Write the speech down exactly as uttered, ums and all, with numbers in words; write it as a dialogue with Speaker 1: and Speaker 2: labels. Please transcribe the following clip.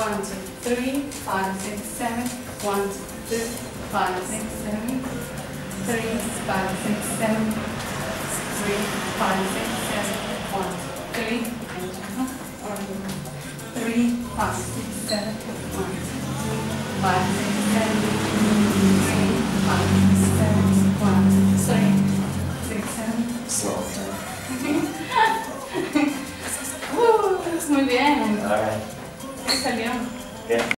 Speaker 1: One, two, three, five, six, seven. One, two, three, five, six, seven. Three, five, six, seven. Three, five, six, seven. One, two, three. Three, five, six, seven. One, two, three, five, six, seven. Three, five, six, seven. One, two, three, six, seven.
Speaker 2: Slow.
Speaker 1: Uh, muy bien.
Speaker 2: All right.
Speaker 1: ¿Qué salió?
Speaker 2: Yeah.